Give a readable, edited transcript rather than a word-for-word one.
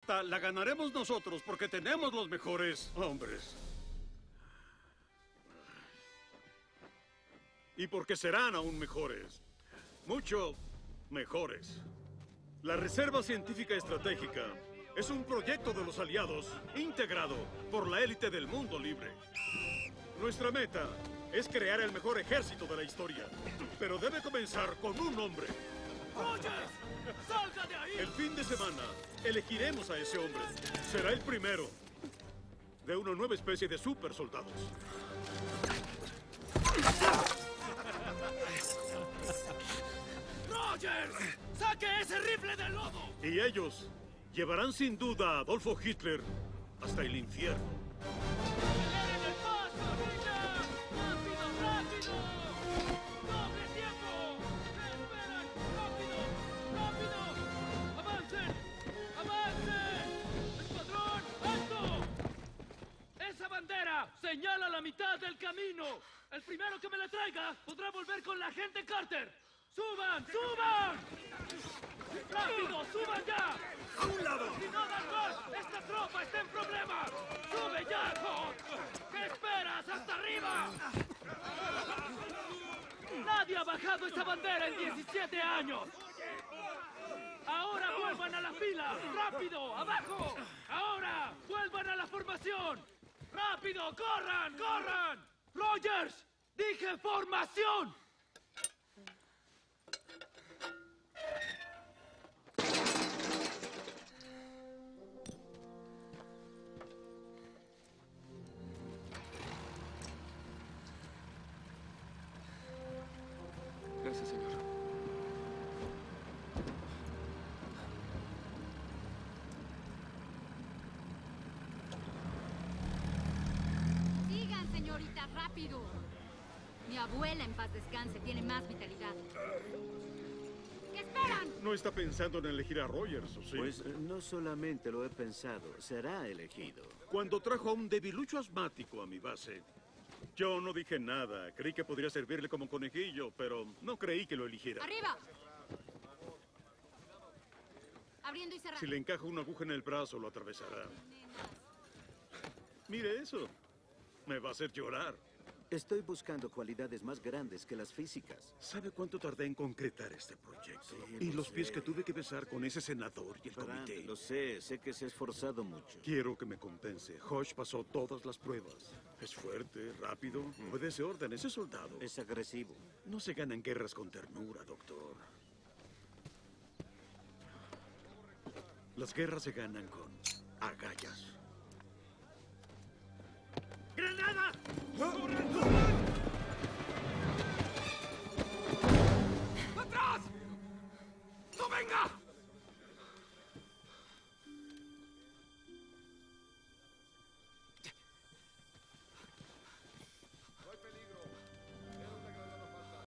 esta la ganaremos nosotros porque tenemos los mejores hombres. Y porque serán aún mejores. Mucho mejores. La Reserva Científica Estratégica es un proyecto de los aliados integrado por la élite del mundo libre. Nuestra meta es crear el mejor ejército de la historia, pero debe comenzar con un hombre. ¡Rogers! ¡Salga de ahí! El fin de semana elegiremos a ese hombre. Será el primero de una nueva especie de super soldados. ¡Rogers! ¡Saque ese rifle del lodo! Y ellos llevarán sin duda a Adolfo Hitler hasta el infierno. ¡Aceleren el paso, niña! ¡Rápido, rápido! ¡Doble tiempo! ¿Qué esperan? ¡Rápido, rápido! ¡Avancen! ¡Avancen! ¡Escuadrón, alto! ¡Esa bandera señala la mitad del camino! El primero que me la traiga podrá volver con la agente Carter. ¡Suban! ¡Suban! ¡Rápido! ¡Suban ya! ¡A un lado! ¡Si no dan más! ¡Esta tropa está en problemas! ¡Sube ya, Hawk! ¿Qué esperas? ¡Hasta arriba! ¡Nadie ha bajado esa bandera en 17 años! ¡Ahora vuelvan a la fila! ¡Rápido! ¡Abajo! ¡Ahora! ¡Vuelvan a la formación! ¡Rápido! ¡Corran! ¡Corran! ¡Rogers! ¡Dije formación! Gracias, señor. Sigan, señorita, rápido. Mi abuela, en paz descanse, tiene más vitalidad. ¿Qué esperan? No está pensando en elegir a Rogers, ¿o sí? Pues no solamente lo he pensado, será elegido. Cuando trajo a un debilucho asmático a mi base, yo no dije nada. Creí que podría servirle como conejillo, pero no creí que lo eligiera. ¡Arriba! Abriendo y cerrando. Si le encaja una aguja en el brazo, lo atravesará. Mire eso. Me va a hacer llorar. Estoy buscando cualidades más grandes que las físicas. ¿Sabe cuánto tardé en concretar este proyecto? Sí, Y lo los pies sé. que tuve que besar con ese senador y el Frank, comité. lo sé que se ha esforzado mucho. Quiero que me compense. Hodge pasó todas las pruebas. Es fuerte, rápido, obedece órdenes, es soldado. Es agresivo. No se ganan guerras con ternura, doctor. Las guerras se ganan con agallas. ¡Granada! ¡Atrás! ¡No venga!